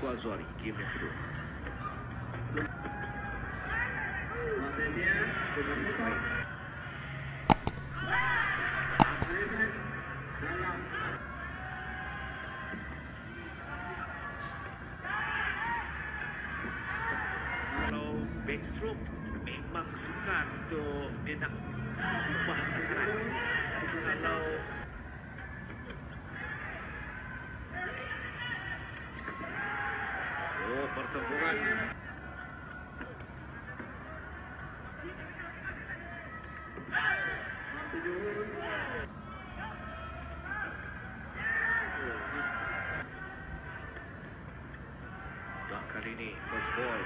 Teguh Azwari, game yang kedua. Kalau backstroke memang sukar untuk dia nak ubah sasaran. Tapi kalau pertempuran dah kali ini first ball.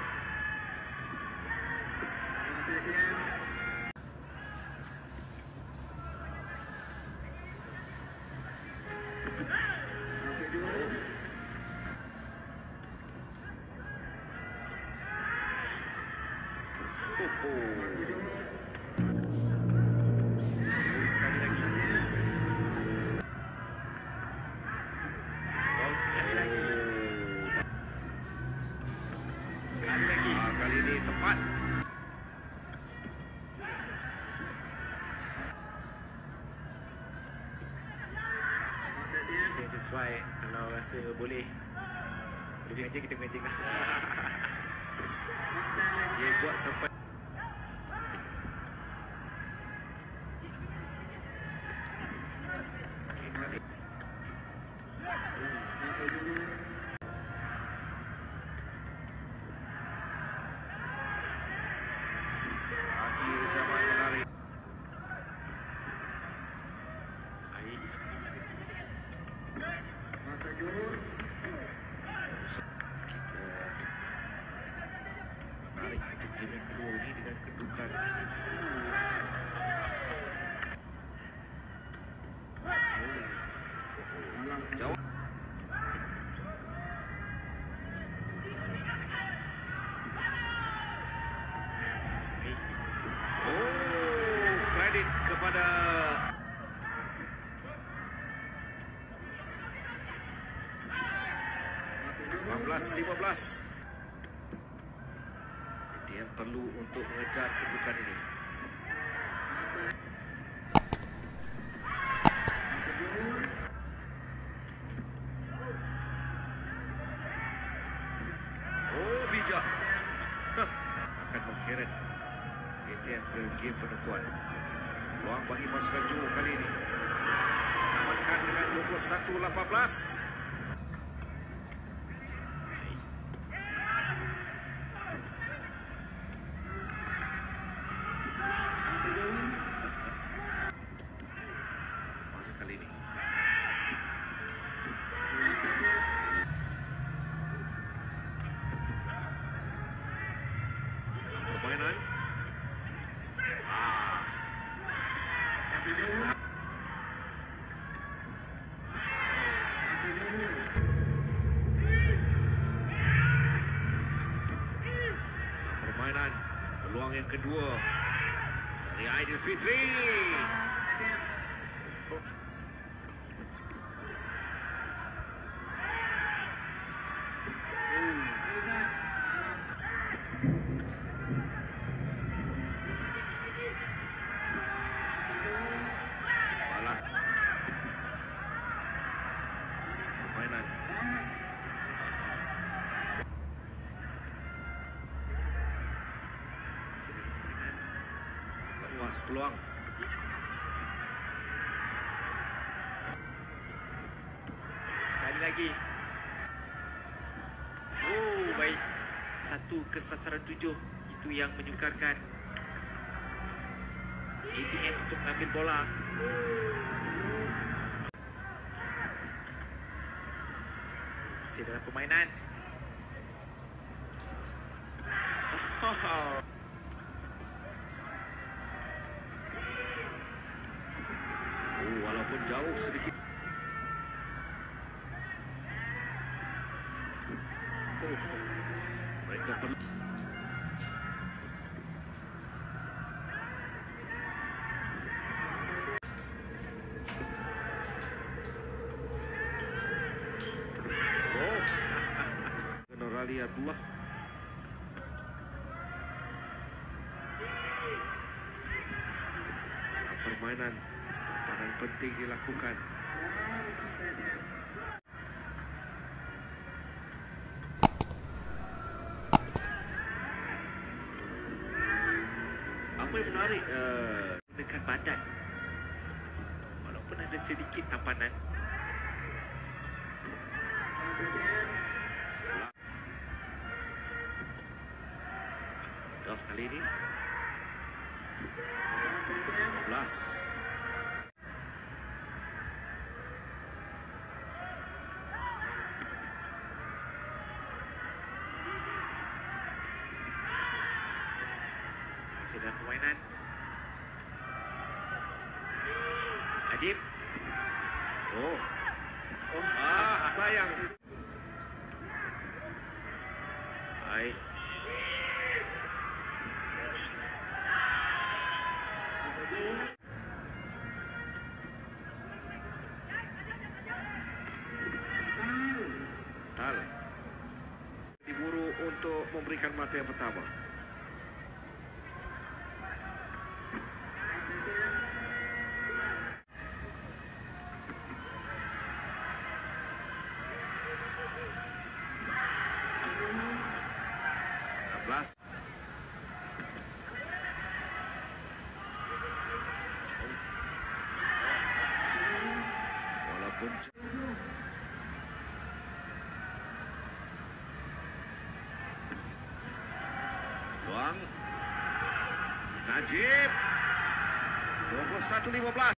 Kali ini tepat. Sesuai, kalau rasa boleh aja kita mengajar. Dia buat sampai game yang kedua ni dengan kedudukan jauh. Kredit kepada yang perlu untuk mengejar kedudukan ini. Oh, bijak. Akan mengheret ATM ke game penentuan. Peluang bagi pasukan Johor kali ini. Tamatkan dengan 21-18. Kali ini permainan peluang yang kedua dari Aidilfitri. Lepas peluang sekali lagi. Oh, baik. 1 ke sasaran 7. Itu yang menyukarkan ATM untuk mengambil bola. Masih dalam permainan. Walaupun jauh sedikit. Mereka perlu Australia 2. Permainan paling penting dilakukan. Apa yang menarik Dekat badan. Walaupun ada sedikit tampanan. Golf kali ini 15. Masih dalam permainan. Ajib. Oh, sayang. Baik. Tal diburu untuk memberikan mata yang pertama. Walaupun Tuang Najib 21-15.